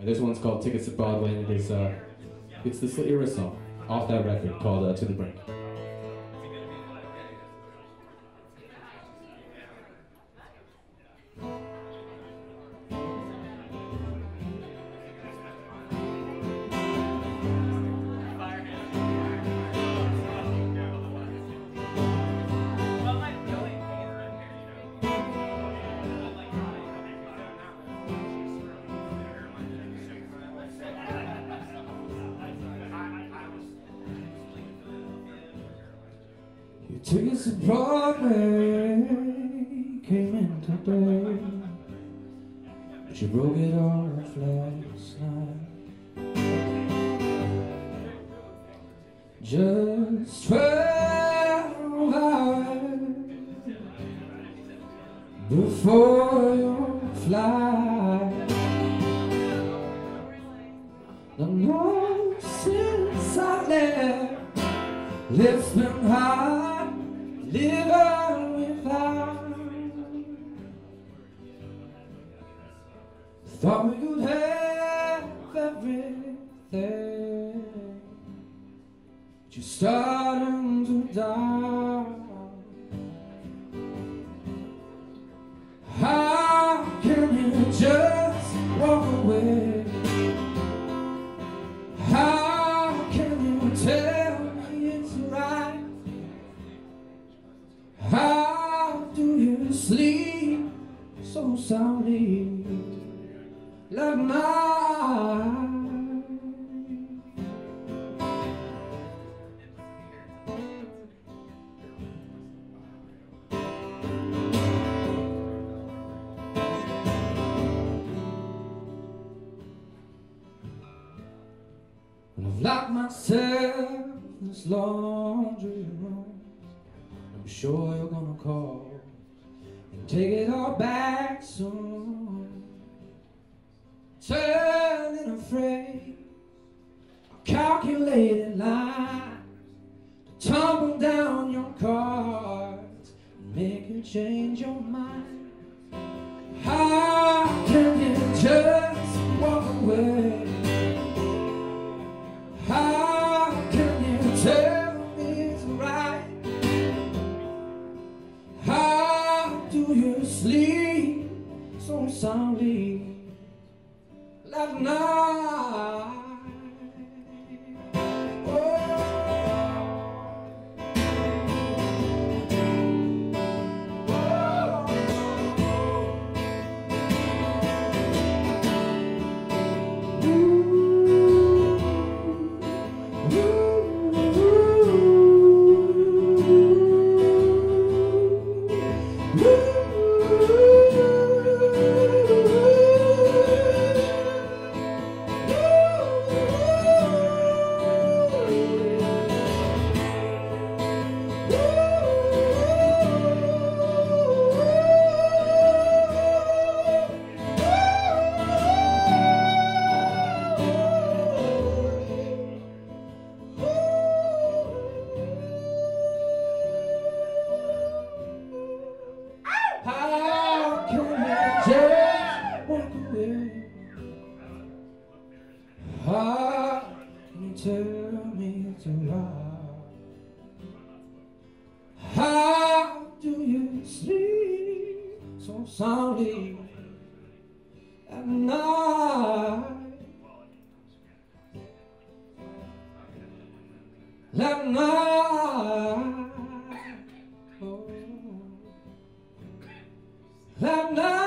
And this one's called Tickets to Broadway, and it's this era song off that record called To the Brink. Tickets to Broadway came in today, but you broke it off last night. Just 12 hours before your flight. The most since I left behind. Living without, thought we could have everything, but you're starting to doubt. How can you just walk away? How can you tell me it's right? How do you sleep so soundly like night? When I've locked myself in this laundry room, I'm sure you're gonna call and take it all back soon. Turning afraid, a calculated line to tumble down your cards and make you change your mind. How can you just walk away? How can you tell me it's right? Do you sleep so soundly like night? How can you tell me to lie? How do you sleep so soundly at night? At night, oh, at night.